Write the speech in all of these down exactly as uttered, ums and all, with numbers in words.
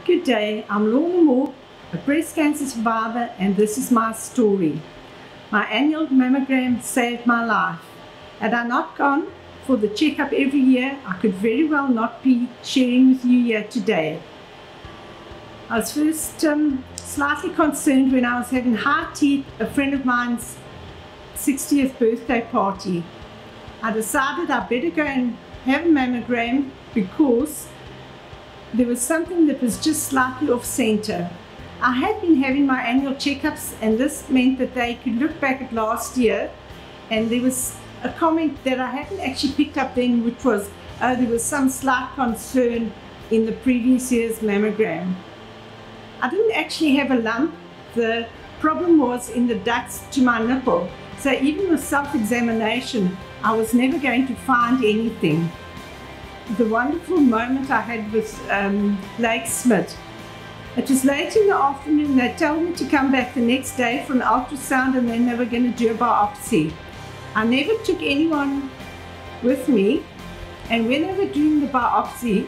Good day, I'm Lorna Moore, a breast cancer survivor, and this is my story. My annual mammogram saved my life. Had I not gone for the checkup every year, I could very well not be sharing with you here today. I was first um, slightly concerned when I was having high tea at a friend of mine's sixtieth birthday party. I decided I better go and have a mammogram because there was something that was just slightly off center. I had been having my annual checkups, and this meant that they could look back at last year, and there was a comment that I hadn't actually picked up then, which was, oh, there was some slight concern in the previous year's mammogram. I didn't actually have a lump. The problem was in the ducts to my nipple. So even with self-examination, I was never going to find anything. The wonderful moment I had with um, Blake Smith. It was late in the afternoon. They told me to come back the next day for an ultrasound, and then they were going to do a biopsy. I never took anyone with me, and when they were doing the biopsy,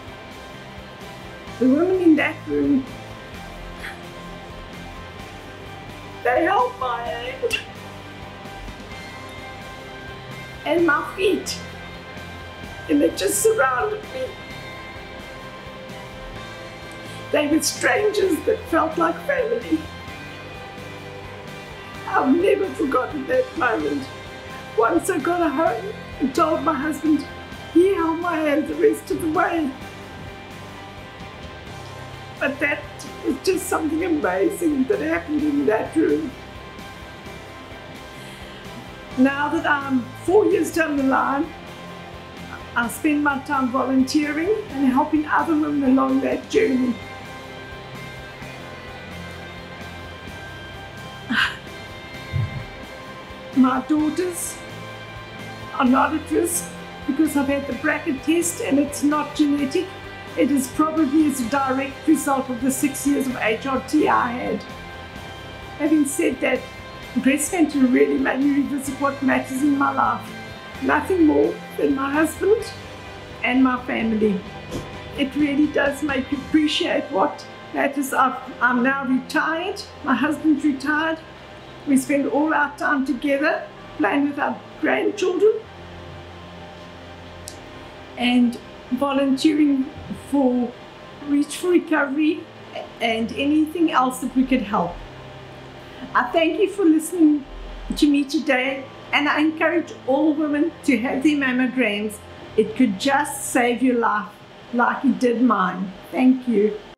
the women in that room, they held my hand and my feet, and they just surrounded me. They were strangers that felt like family. I've never forgotten that moment. Once I got home and told my husband, he held my hand the rest of the way. But that was just something amazing that happened in that room. Now that I'm four years down the line, I spend my time volunteering and helping other women along that journey. My daughters are not at risk because I've had the BRCA test and it's not genetic. It is probably as a direct result of the six years of H R T I had. Having said that, breast cancer really made me revisit what matters in my life. Nothing more than my husband and my family. It really does make you appreciate what matters. I've, I'm now retired, my husband's retired. We spend all our time together playing with our grandchildren and volunteering for Reach for Recovery and anything else that we could help. I thank you for listening to me today, and I encourage all women to have their mammograms. It could just save your life like it did mine. Thank you.